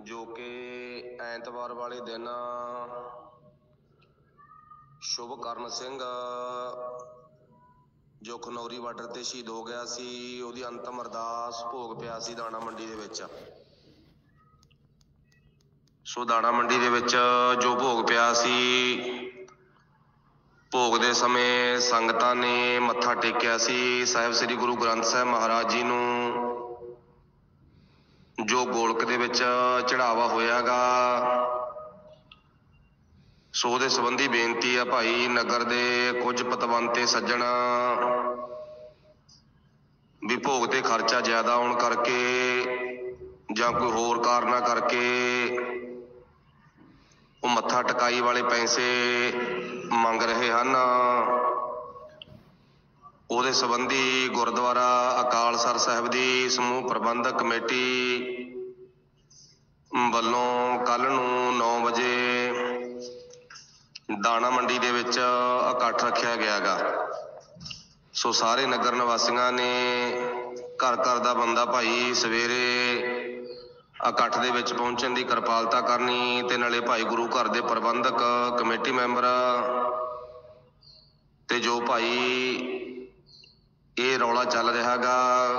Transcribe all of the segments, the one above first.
ਜੋ ਕਿ ਐਤਵਾਰ ਵਾਲੇ ਦਿਨ ਸ਼ੁਭਕਰਨ ਸਿੰਘ ਜੋ ਖਨੌਰੀ ਬਾਰਡਰ ਤੇ ਸ਼ਹੀਦ ਹੋ ਗਿਆ ਸੀ, ਉਹਦੀ ਅੰਤਮ ਅਰਦਾਸ ਭੋਗ ਪਿਆ ਸੀ ਦਾਣਾ ਮੰਡੀ ਦੇ ਵਿੱਚ। ਸੋ ਦਾਣਾ ਮੰਡੀ ਦੇ ਵਿੱਚ ਜੋ ਭੋਗ ਪਿਆ ਸੀ, ਭੋਗ ਦੇ ਸਮੇਂ ਸੰਗਤਾਂ ਨੇ ਮੱਥਾ ਟੇਕਿਆ ਸੀ ਸਾਹਿਬ ਸ੍ਰੀ ਗੁਰੂ ਗ੍ਰੰਥ ਸਾਹਿਬ ਮਹਾਰਾਜ ਜੀ ਨੂੰ, ਜੋ ਗੋਲਕ ਦੇ ਵਿੱਚ ਚੜਾਵਾ ਹੋਇਆਗਾ। ਸੋ ਉਹਦੇ ਸੰਬੰਧੀ ਬੇਨਤੀ ਆ ਭਾਈ, ਨਗਰ ਦੇ ਕੁਝ ਪਤਵੰਤੇ ਸੱਜਣ ਵੀ ਭੋਗ ਤੇ ਖਰਚਾ ਜ਼ਿਆਦਾ ਆਉਣ ਕਰਕੇ ਜਾਂ ਕੋਈ ਹੋਰ ਕਾਰਨਾਂ ਕਰਕੇ ਉਹ ਮੱਥਾ ਟਿਕਾਈ ਵਾਲੇ ਪੈਸੇ ਮੰਗ ਰਹੇ ਹਨ। ਉਹਦੇ ਸੰਬੰਧੀ ਗੁਰਦੁਆਰਾ ਅਕਾਲਸਰ ਸਾਹਿਬ ਦੀ ਸਮੂਹ ਪ੍ਰਬੰਧਕ ਕਮੇਟੀ ਵੱਲੋਂ ਕੱਲ੍ਹ ਨੂੰ 9 ਵਜੇ ਦਾਣਾ ਮੰਡੀ ਦੇ ਵਿੱਚ ਇਕੱਠ ਰੱਖਿਆ ਗਿਆ ਗਾ। ਸੋ ਸਾਰੇ ਨਗਰ ਨਿਵਾਸੀਆਂ ਨੇ ਘਰ ਘਰ ਦਾ ਬੰਦਾ ਭਾਈ ਸਵੇਰੇ ਇਕੱਠ ਦੇ ਵਿੱਚ ਪਹੁੰਚਣ ਦੀ ਕਿਰਪਾਲਤਾ ਕਰਨੀ, ਤੇ ਨਾਲੇ ਭਾਈ ਗੁਰੂ ਘਰ ਦੇ ਪ੍ਰਬੰਧਕ ਕਮੇਟੀ ਮੈਂਬਰ ਤੇ ਜੋ ਭਾਈ ਇਹ ਰੌਲਾ ਚੱਲ ਰਿਹਾ ਗਾ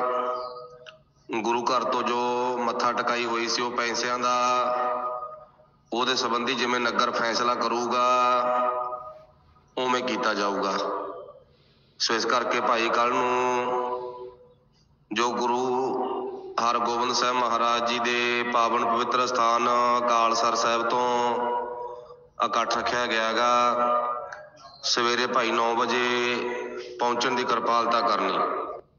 ਗੁਰੂ ਘਰ ਤੋਂ ਜੋ ਮੱਥਾ ਟਿਕਾਈ ਹੋਈ ਸੀ ਉਹ ਪੈਸਿਆਂ ਦਾ, ਉਹਦੇ ਸੰਬੰਧੀ ਜਿਵੇਂ ਨਗਰ ਫੈਸਲਾ ਕਰੂਗਾ ਉਵੇਂ ਕੀਤਾ ਜਾਊਗਾ। ਸੋ ਇਸ ਕਰਕੇ ਭਾਈ ਕੱਲ੍ਹ ਨੂੰ ਜੋ ਗੁਰੂ ਹਰਗੋਬਿੰਦ ਸਾਹਿਬ ਮਹਾਰਾਜ ਜੀ ਦੇ ਪਾਵਨ ਪਵਿੱਤਰ ਸਥਾਨ ਅਕਾਲਸਰ ਸਾਹਿਬ ਤੋਂ ਇਕੱਠ ਰੱਖਿਆ ਗਿਆ ਗਾ, ਸਵੇਰੇ ਭਾਈ 9 ਵਜੇ ਪਹੁੰਚਣ ਦੀ ਕਿਰਪਾਲਤਾ ਕਰਨੀ।